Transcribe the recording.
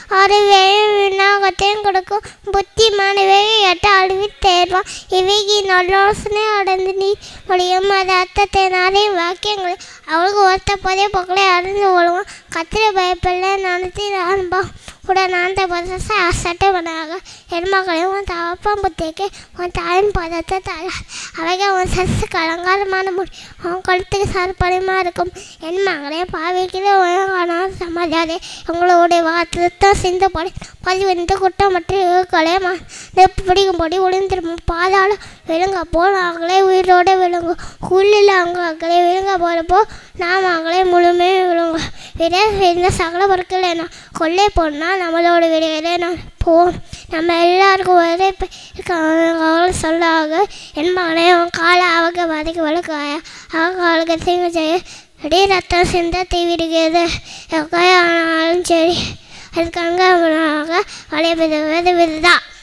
அறிவையும் விண்ணாகத்தையும் கொடுக்கும். புத்திமானவை எட்ட அழுவி தேர்வான். இவைக்கு நல்லோசனை அடைந்து நீ முடியும். அது அர்த்தத்தை நிறைய வாக்கியங்களை அவளுக்கு ஒருத்த போதே பொக்களை அறிந்து கொள்வான். கத்திர பயப்பில்லை நடத்தி அன்பா உடன் அந்த பதத்தை அசட்டவனாக என் மகளை உன் தவப்பம் புத்திக்கு உன் தாயின் பதத்தை தர அவைகள் உன் சசு கலங்காரமான முடி உன் கழுத்துக்கு சற்பரிமா இருக்கும். என் மகளே பாவிக்கிற ஒழுங்கான சமாஜாதே உங்களுடைய வார்த்தம் சிந்து போடி பதிவென்று குற்றமற்ற இவர்களை பிடிக்கும்படி ஒளிந்திருக்கும். பாதாள விழுங்க போல் அவங்களே உயிரோடு விழுங்கும். உள்ளில் அவங்களை விழுங்க போகிறப்போ நாம் அவங்களே முழுமையும் விழுங்கும். விட சகல பொருட்கள் என்ன கொள்ளை போனால் நம்மளோட விடுகிறே நான் போவோம். நம்ம எல்லாருக்கும் ஒரே அவள் சொல்லாக என் மகனே அவன் காலை அவங்க வதைக்கு வளர்க்காய அவங்க அவளுக்கு தீங்கு செய்ய அப்படியே ரத்தம் சிந்த தீவிடுகிறது. ஆனாலும் சரி அதுக்கு அங்கே வளைய விததான்.